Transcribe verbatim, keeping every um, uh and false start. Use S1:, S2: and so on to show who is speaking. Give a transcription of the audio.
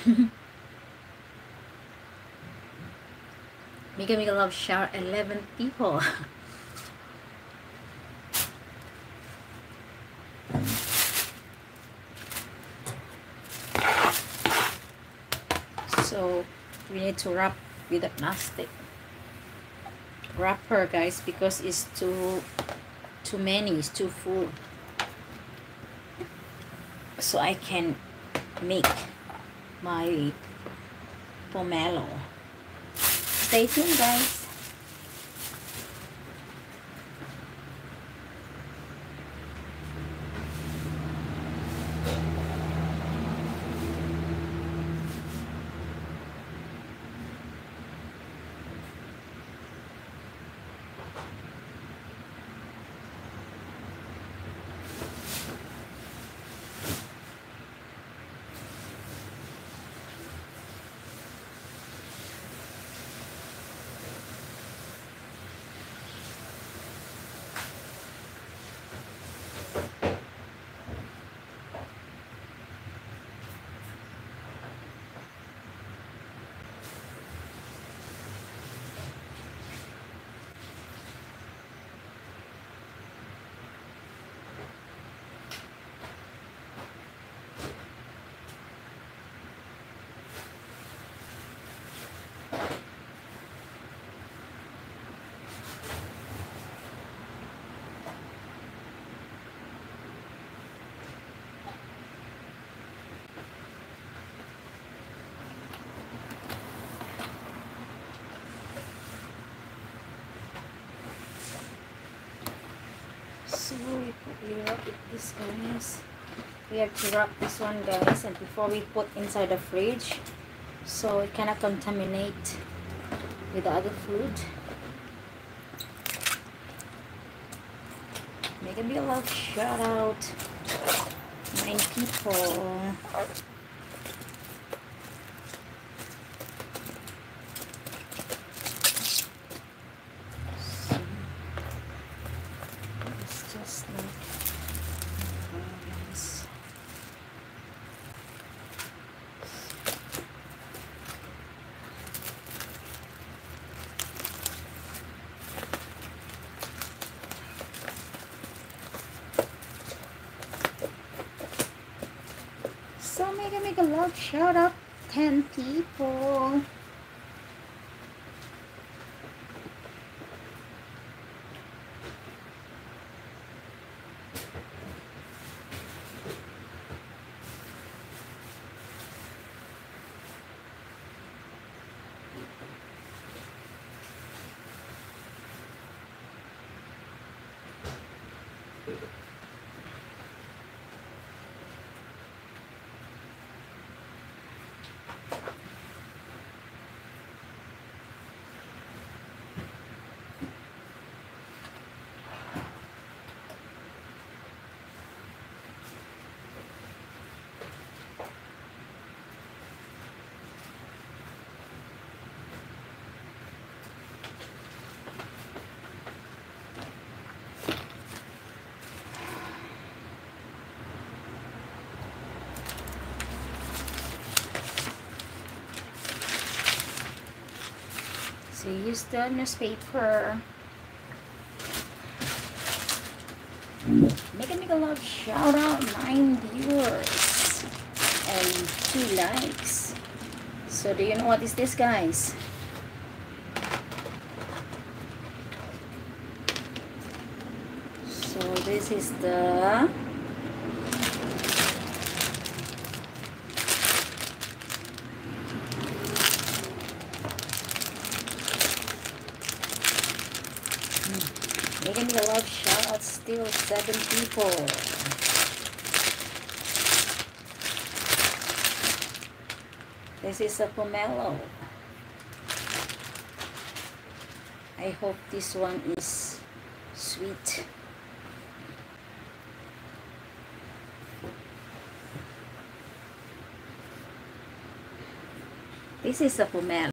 S1: Mega Mega Love Shower eleven people. So we need to wrap with a plastic wrapper, guys, because it's too too many, it's too full. So I can make my pomelo. Stay tuned, guys. So we put we wrap it this, guys. We have to wrap this one, guys, and before we put inside the fridge, so it cannot contaminate with the other food. Make a big love shout out, nine people. So mega mega love shout out ten people. So use the newspaper. Make a make a love shout out, nine viewers and two likes. So do you know what is this, guys? So this is the Making me a love shout out, still seven people. This is a pomelo. I hope this one is sweet. This is a pomelo.